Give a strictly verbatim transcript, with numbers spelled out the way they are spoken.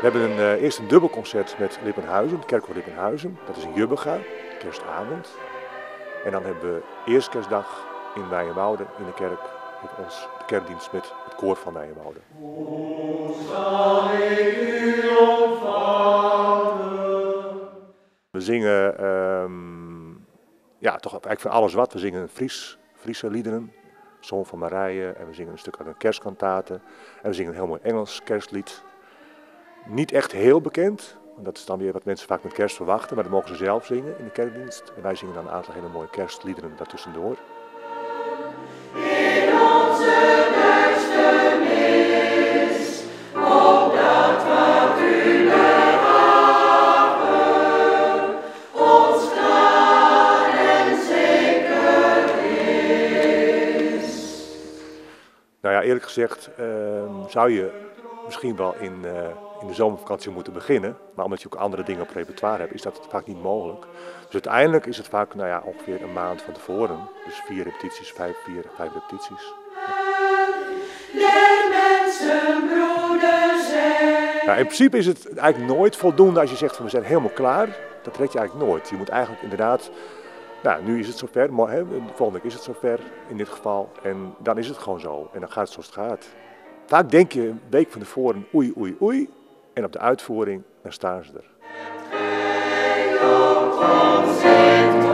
We hebben een, uh, eerst een dubbelconcert met Lippenhuizen, de kerk van Lippenhuizen. Dat is in Jubbega, kerstavond. En dan hebben we eerste kerstdag in Nijenwouden in de kerk met ons de kerkdienst met het koor van Nijenwouden. Hoe zal ik u ontvangen? We zingen um, ja, toch eigenlijk van alles wat. We zingen Fries, Friese liederen, Zoon van Marije, en we zingen een stuk uit een kerstkantate. En we zingen een heel mooi Engels kerstlied. Niet echt heel bekend, want dat is dan weer wat mensen vaak met kerst verwachten, maar dat mogen ze zelf zingen in de kerkdienst. En wij zingen dan een aantal hele mooie kerstliederen daartussendoor. In onze duisternis, opdat wat u behagen, ons klaar en zeker is. Nou ja, eerlijk gezegd uh, zou je misschien wel in, uh, in de zomervakantie moeten beginnen, maar omdat je ook andere dingen op repertoire hebt, is dat vaak niet mogelijk. Dus uiteindelijk is het vaak nou ja, ongeveer een maand van tevoren, dus vier repetities, vijf, vier, vijf repetities. Der mensen broeders zijn. Nou, in principe is het eigenlijk nooit voldoende als je zegt van we zijn helemaal klaar. Dat red je eigenlijk nooit. Je moet eigenlijk inderdaad, nou nu is het zover, volgende week is het zover in dit geval en dan is het gewoon zo en dan gaat het zoals het gaat. Vaak denk je een week van tevoren oei, oei, oei. En op de uitvoering, dan staan ze er.